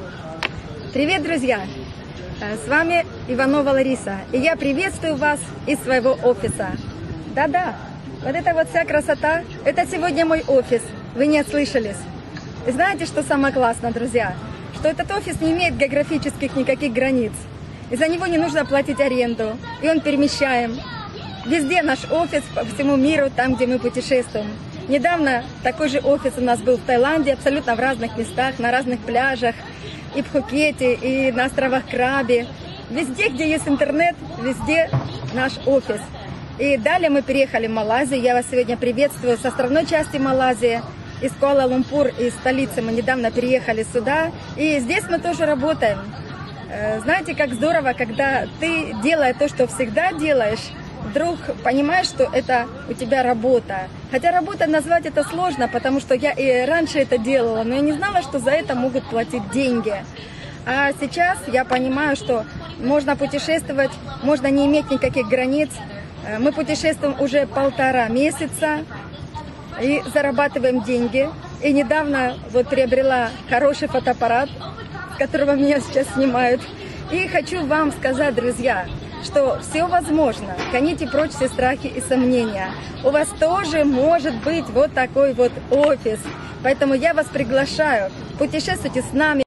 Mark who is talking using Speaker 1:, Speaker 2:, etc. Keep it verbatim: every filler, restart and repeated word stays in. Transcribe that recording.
Speaker 1: Привет, друзья! С вами Иванова Лариса, и я приветствую вас из своего офиса. Да-да, вот эта вот вся красота, это сегодня мой офис, вы не ослышались. И знаете, что самое классное, друзья? Что этот офис не имеет географических никаких границ. И за него не нужно платить аренду, и он перемещаем. Везде наш офис по всему миру, там, где мы путешествуем. Недавно такой же офис у нас был в Таиланде, абсолютно в разных местах, на разных пляжах. И в Пхукете, и на островах Краби. Везде, где есть интернет, везде наш офис. И далее мы переехали в Малайзию. Я вас сегодня приветствую с островной части Малайзии. Из Куала-Лумпур, из столицы мы недавно переехали сюда. И здесь мы тоже работаем. Знаете, как здорово, когда ты, делая то, что всегда делаешь, вдруг понимаешь, что это у тебя работа. Хотя работа назвать это сложно, потому что я и раньше это делала, но я не знала, что за это могут платить деньги. А сейчас я понимаю, что можно путешествовать, можно не иметь никаких границ. Мы путешествуем уже полтора месяца и зарабатываем деньги. И недавно вот приобрела хороший фотоаппарат, с которого меня сейчас снимают. И хочу вам сказать, друзья, что все возможно. Гоните прочь все страхи и сомнения. У вас тоже может быть вот такой вот офис. Поэтому я вас приглашаю. Путешествуйте с нами.